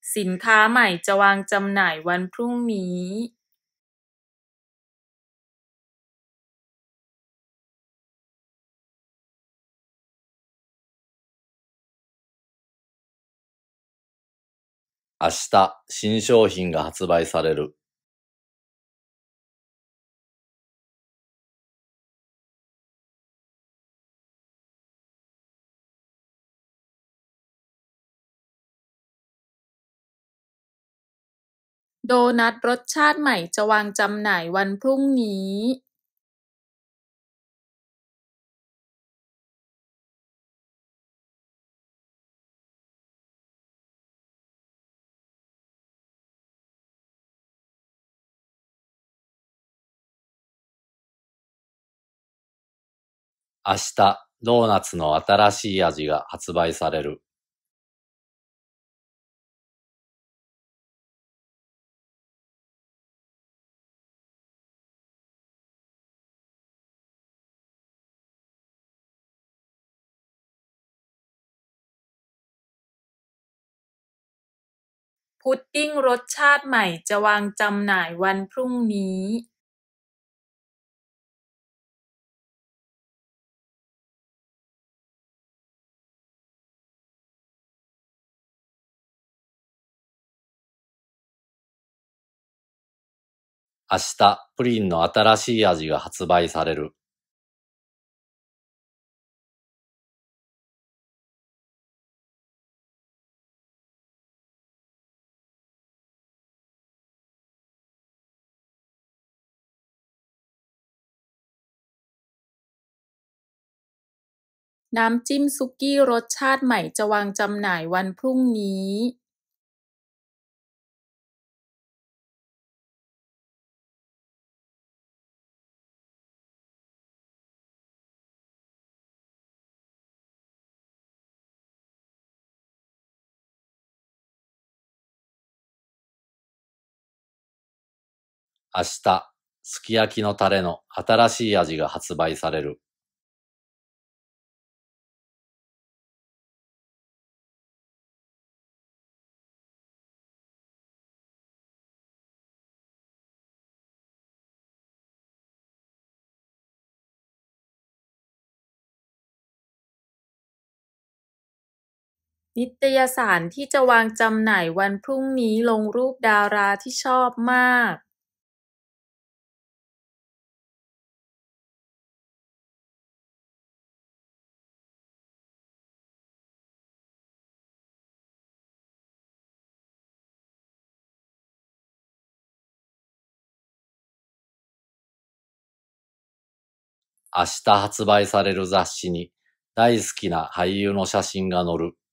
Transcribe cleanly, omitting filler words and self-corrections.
สินค้าใหม่จะวางจำหน่ายวันพรุ่งนี้明日、新商品が発売される。 โดนัทรสชาติใหม่จะวางจำหน่ายวันพรุ่งนี้明日、ドーナツの新しい味が発売される。 พุดดิ้งรสชาติใหม่จะวางจำหน่ายวันพรุ่งนี้明日、プリンの新しい味が発売される。 น้ำจิ้มสุกี้รสชาติใหม่จะวางจำหน่ายวันพรุ่งนี้明日、すき焼きのタレの新しい味が発売される。 นิตยสารที่จะวางจำหน่ายวันพรุ่งนี้ลงรูปดาราที่ชอบมาก明日発売される雑誌に大好きな俳優の写真が載る。